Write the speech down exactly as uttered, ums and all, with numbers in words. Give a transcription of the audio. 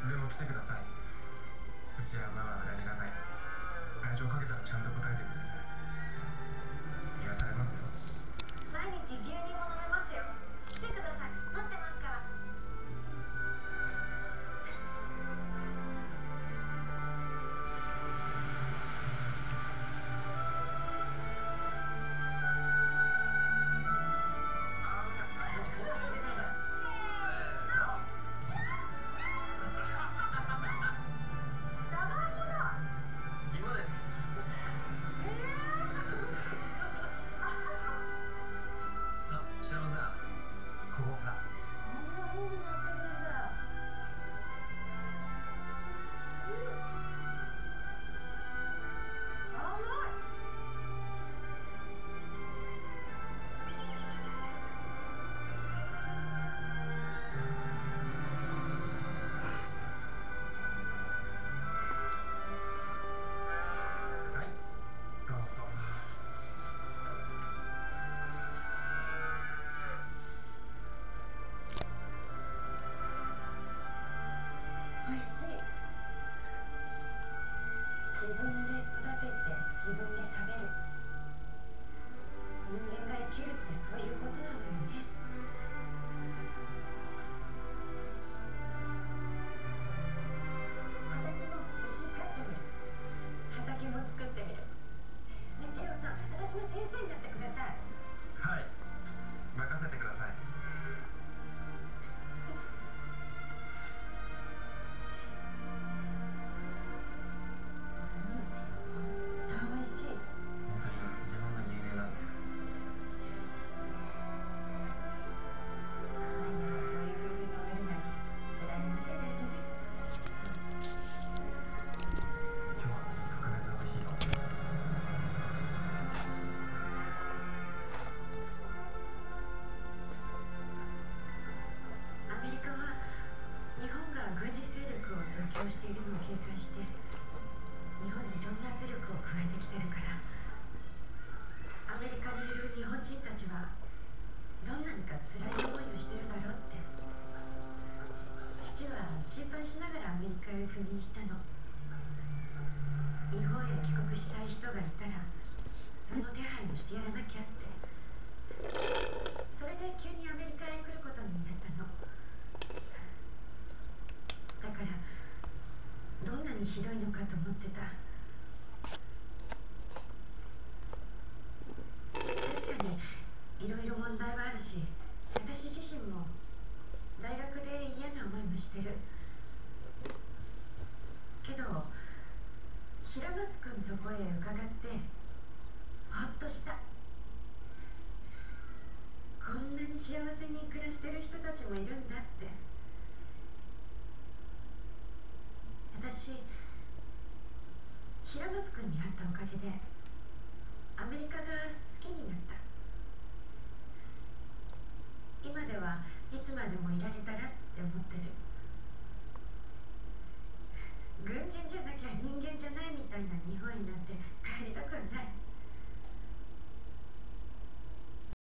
つでも来てください。牛や馬は裏切らない。愛情かけたらちゃんと答えてくれる。癒されますよ。 毎日牛乳も飲めますよ。来てください。待ってますから。自分で育てて自分で食べる。人間が生きるってそういうことなのよね。私も牛飼ってみる。畑も作ってみる。ね、ジローさん、私の先生になってください。 はい、任せてください。 しているのを警戒して日本にいろんな圧力を加えてきてるから、アメリカにいる日本人たちはどんなにか辛い思いをしてるだろうって。父は心配しながらアメリカへ赴任したの。日本へ帰国したい人がいたらその手配をしてやらなきゃって。それで急にアメリカへ来ることになったの。だからどんなにひどいのかと思ってた。確かにいろいろ問題はあるし、私自身も大学で嫌な思いもしてるけど、平松君とこへ伺ってほっとした。こんなに幸せに暮らしてる人たちもいるんだって。私、平松君に会ったおかげでアメリカが好きになった。今ではいつまでもいられたらって思ってる。